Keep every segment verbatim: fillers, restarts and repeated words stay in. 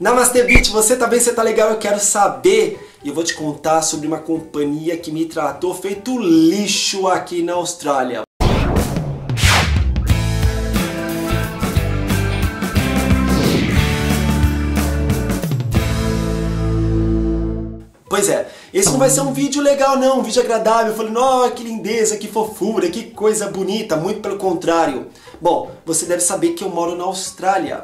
Namastê, Beat, você tá bem? Você tá legal? Eu quero saber. E eu vou te contar sobre uma companhia que me tratou feito lixo aqui na Austrália. Pois é, esse não vai ser um vídeo legal não, um vídeo agradável, falando, ó, que lindeza, que fofura, que coisa bonita, muito pelo contrário. Bom, você deve saber que eu moro na Austrália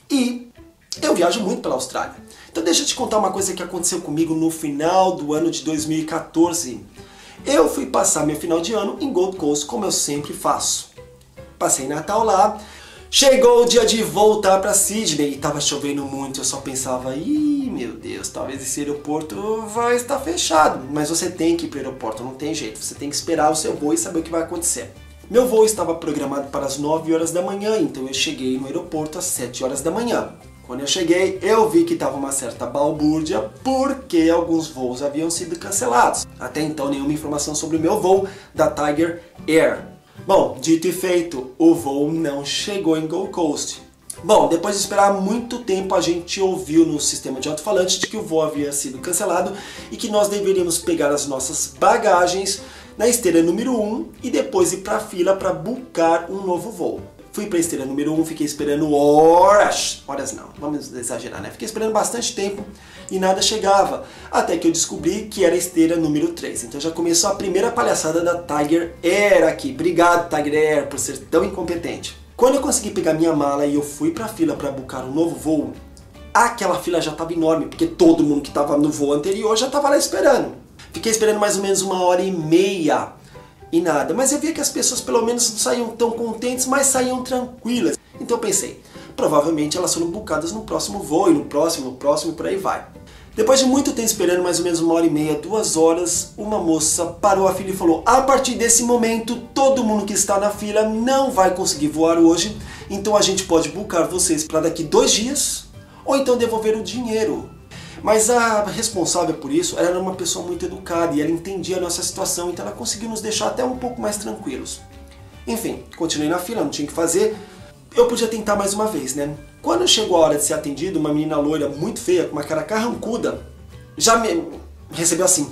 e eu viajo muito pela Austrália. Então deixa eu te contar uma coisa que aconteceu comigo no final do ano de dois mil e quatorze. Eu fui passar meu final de ano em Gold Coast, como eu sempre faço. Passei Natal lá. Chegou o dia de voltar para Sydney e tava chovendo muito, eu só pensava, ih, meu Deus, talvez esse aeroporto vai estar fechado. Mas você tem que ir para o aeroporto, não tem jeito, você tem que esperar o seu voo e saber o que vai acontecer. Meu voo estava programado para as nove horas da manhã, então eu cheguei no aeroporto às sete horas da manhã. Quando eu cheguei, eu vi que estava uma certa balbúrdia, porque alguns voos haviam sido cancelados. Até então, nenhuma informação sobre o meu voo da Tiger Air. Bom, dito e feito, o voo não chegou em Gold Coast. Bom, depois de esperar muito tempo, a gente ouviu no sistema de alto-falante de que o voo havia sido cancelado e que nós deveríamos pegar as nossas bagagens na esteira número um e depois ir para a fila para buscar um novo voo. Fui para a esteira número um, fiquei esperando horas, horas não, vamos exagerar, né? Fiquei esperando bastante tempo e nada chegava, até que eu descobri que era a esteira número três. Então já começou a primeira palhaçada da Tiger Air aqui. Obrigado, Tiger Air, por ser tão incompetente. Quando eu consegui pegar minha mala e eu fui para a fila para buscar um novo voo, aquela fila já estava enorme, porque todo mundo que estava no voo anterior já estava lá esperando. Fiquei esperando mais ou menos uma hora e meia. E nada, mas eu via que as pessoas pelo menos não saíam tão contentes, mas saíam tranquilas. Então eu pensei, provavelmente elas foram bucadas no próximo voo, e no próximo, no próximo, e por aí vai. Depois de muito tempo esperando, mais ou menos uma hora e meia, duas horas, uma moça parou a fila e falou, a partir desse momento, todo mundo que está na fila não vai conseguir voar hoje, então a gente pode bucar vocês para daqui dois dias, ou então devolver o dinheiro. Mas a responsável por isso era uma pessoa muito educada e ela entendia a nossa situação, então ela conseguiu nos deixar até um pouco mais tranquilos. Enfim, continuei na fila, não tinha o que fazer, eu podia tentar mais uma vez, né? Quando chegou a hora de ser atendido, uma menina loira muito feia, com uma cara carrancuda, já me recebeu assim.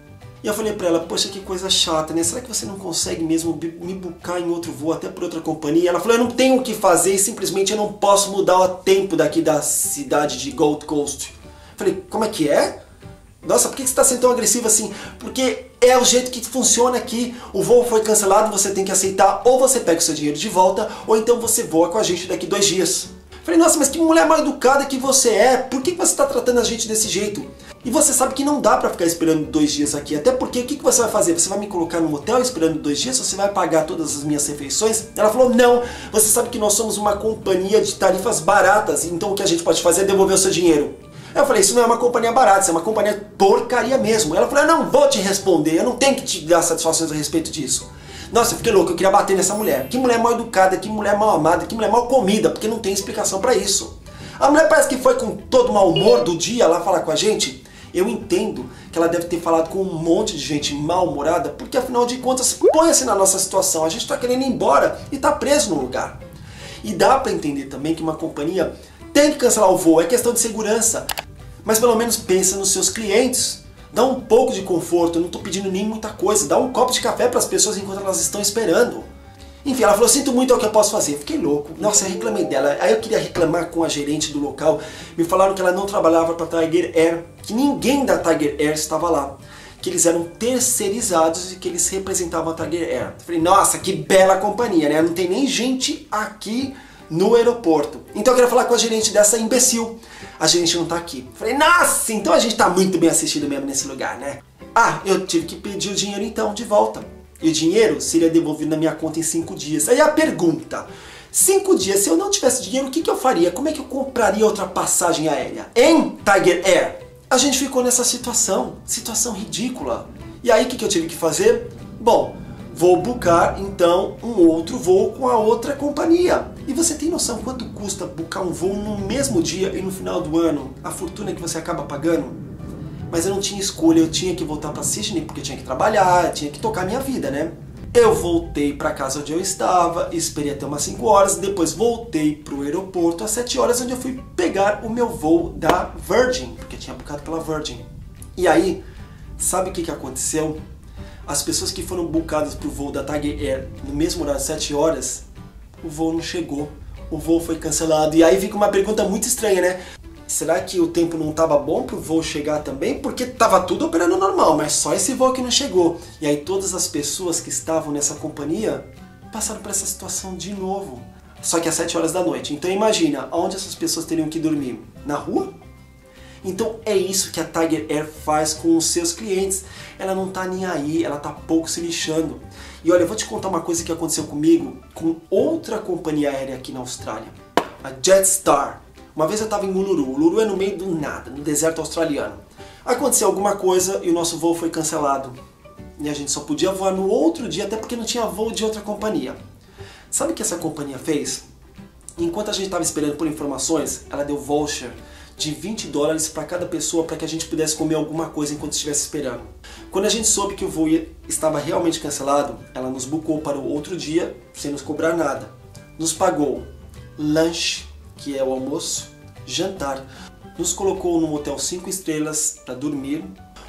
E eu falei pra ela, poxa, que coisa chata, né? Será que você não consegue mesmo me buscar em outro voo, até por outra companhia? Ela falou, eu não tenho o que fazer e simplesmente eu não posso mudar o tempo daqui da cidade de Gold Coast. Falei, como é que é? Nossa, por que você está sendo tão agressivo assim? Porque é o jeito que funciona aqui. O voo foi cancelado, você tem que aceitar. Ou você pega o seu dinheiro de volta, ou então você voa com a gente daqui dois dias. Falei, nossa, mas que mulher mal educada que você é. Por que você está tratando a gente desse jeito? E você sabe que não dá para ficar esperando dois dias aqui. Até porque, o que você vai fazer? Você vai me colocar num hotel esperando dois dias? Você vai pagar todas as minhas refeições? Ela falou, não. Você sabe que nós somos uma companhia de tarifas baratas. Então o que a gente pode fazer é devolver o seu dinheiro. Eu falei, isso não é uma companhia barata, isso é uma companhia porcaria mesmo. Ela falou, eu não vou te responder, eu não tenho que te dar satisfações a respeito disso. Nossa, eu fiquei louco, eu queria bater nessa mulher. Que mulher mal educada, que mulher mal amada, que mulher mal comida, porque não tem explicação pra isso. A mulher parece que foi com todo o mau humor do dia lá falar com a gente. Eu entendo que ela deve ter falado com um monte de gente mal-humorada, porque afinal de contas, põe-se na nossa situação, a gente tá querendo ir embora e tá preso no lugar. E dá pra entender também que uma companhia tem que cancelar o voo, é questão de segurança. Mas pelo menos pensa nos seus clientes. Dá um pouco de conforto, eu não estou pedindo nem muita coisa. Dá um copo de café para as pessoas enquanto elas estão esperando. Enfim, ela falou, sinto muito, é o que eu posso fazer. Fiquei louco. Nossa, eu reclamei dela. Aí eu queria reclamar com a gerente do local. Me falaram que ela não trabalhava para a Tiger Air, que ninguém da Tiger Air estava lá. Que eles eram terceirizados e que eles representavam a Tiger Air. Eu falei, nossa, que bela companhia, né? Não tem nem gente aqui no aeroporto. Então eu quero falar com a gerente dessa imbecil. A gerente não tá aqui. Falei, nossa, então a gente tá muito bem assistido mesmo nesse lugar, né? Ah, eu tive que pedir o dinheiro então de volta. E o dinheiro seria devolvido na minha conta em cinco dias. Aí a pergunta, cinco dias, se eu não tivesse dinheiro, o que, que eu faria? Como é que eu compraria outra passagem aérea? Em Tiger Air? A gente ficou nessa situação, situação ridícula. E aí o que, que eu tive que fazer? Bom, vou buscar então um outro voo com a outra companhia. E você tem noção quanto custa buscar um voo no mesmo dia e no final do ano? A fortuna que você acaba pagando? Mas eu não tinha escolha, eu tinha que voltar para Sydney porque eu tinha que trabalhar, eu tinha que tocar minha vida, né? Eu voltei para casa onde eu estava, esperei até umas cinco horas, depois voltei para o aeroporto às sete horas, onde eu fui pegar o meu voo da Virgin, porque eu tinha bucado pela Virgin. E aí, sabe o que, que aconteceu? As pessoas que foram bucadas para o voo da Tiger Air no mesmo horário, sete horas, o voo não chegou, o voo foi cancelado. E aí fica uma pergunta muito estranha, né? Será que o tempo não estava bom para o voo chegar também? Porque estava tudo operando normal, mas só esse voo que não chegou. E aí todas as pessoas que estavam nessa companhia passaram por essa situação de novo. Só que às sete horas da noite. Então imagina, onde essas pessoas teriam que dormir? Na rua? Então é isso que a Tiger Air faz com os seus clientes. Ela não tá nem aí, ela tá pouco se lixando. E olha, eu vou te contar uma coisa que aconteceu comigo com outra companhia aérea aqui na Austrália. A Jetstar. Uma vez eu estava em Uluru, Uluru é no meio do nada, no deserto australiano. Aconteceu alguma coisa e o nosso voo foi cancelado. E a gente só podia voar no outro dia, até porque não tinha voo de outra companhia. Sabe o que essa companhia fez? Enquanto a gente estava esperando por informações, ela deu voucher de vinte dólares para cada pessoa para que a gente pudesse comer alguma coisa enquanto estivesse esperando. Quando a gente soube que o voo estava realmente cancelado, ela nos bucou para o outro dia, sem nos cobrar nada. Nos pagou lanche, que é o almoço, jantar, nos colocou num hotel cinco estrelas para dormir,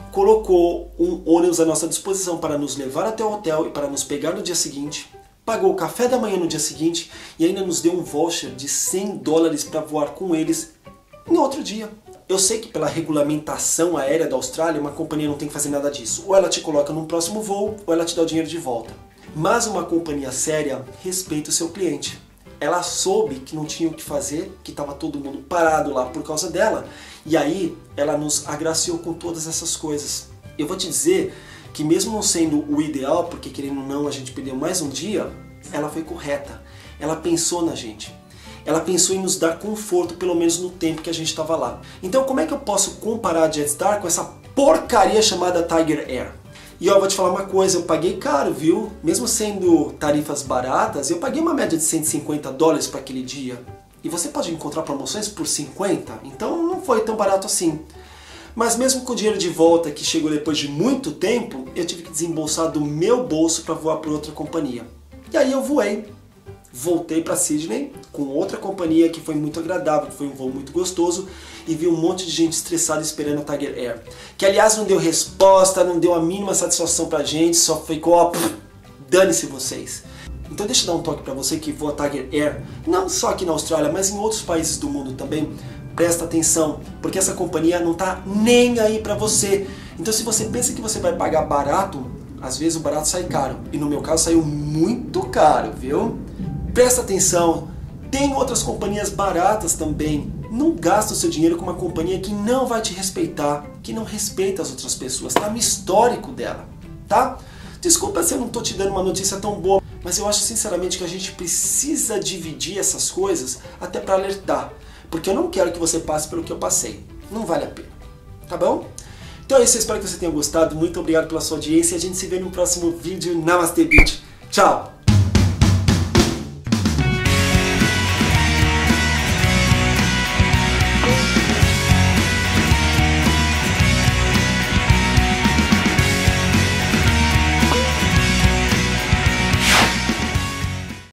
colocou um ônibus à nossa disposição para nos levar até o hotel e para nos pegar no dia seguinte, pagou o café da manhã no dia seguinte e ainda nos deu um voucher de cem dólares para voar com eles em outro dia. Eu sei que pela regulamentação aérea da Austrália, uma companhia não tem que fazer nada disso. Ou ela te coloca num próximo voo, ou ela te dá o dinheiro de volta. Mas uma companhia séria respeita o seu cliente. Ela soube que não tinha o que fazer, que estava todo mundo parado lá por causa dela, e aí ela nos agraciou com todas essas coisas. Eu vou te dizer que mesmo não sendo o ideal, porque querendo ou não a gente perdeu mais um dia, ela foi correta. Ela pensou na gente. Ela pensou em nos dar conforto, pelo menos no tempo que a gente estava lá. Então como é que eu posso comparar a Jetstar com essa porcaria chamada Tiger Air? E ó, eu vou te falar uma coisa, eu paguei caro, viu? Mesmo sendo tarifas baratas, eu paguei uma média de cento e cinquenta dólares para aquele dia. E você pode encontrar promoções por cinquenta, então não foi tão barato assim. Mas mesmo com o dinheiro de volta, que chegou depois de muito tempo, eu tive que desembolsar do meu bolso para voar para outra companhia. E aí eu voei. Voltei para Sydney com outra companhia que foi muito agradável, que foi um voo muito gostoso, e vi um monte de gente estressada esperando a Tiger Air. Que aliás não deu resposta, não deu a mínima satisfação pra gente, só ficou, ó, dane-se vocês. Então deixa eu dar um toque pra você que voa Tiger Air, não só aqui na Austrália, mas em outros países do mundo também. Presta atenção, porque essa companhia não tá nem aí pra você. Então se você pensa que você vai pagar barato, às vezes o barato sai caro. E no meu caso saiu muito caro, viu? Presta atenção, tem outras companhias baratas também. Não gasta o seu dinheiro com uma companhia que não vai te respeitar, que não respeita as outras pessoas. Tá no histórico dela, tá? Desculpa se eu não tô te dando uma notícia tão boa, mas eu acho sinceramente que a gente precisa dividir essas coisas até para alertar. Porque eu não quero que você passe pelo que eu passei. Não vale a pena, tá bom? Então é isso, eu espero que você tenha gostado. Muito obrigado pela sua audiência e a gente se vê no próximo vídeo. Namaste, bitch. Tchau!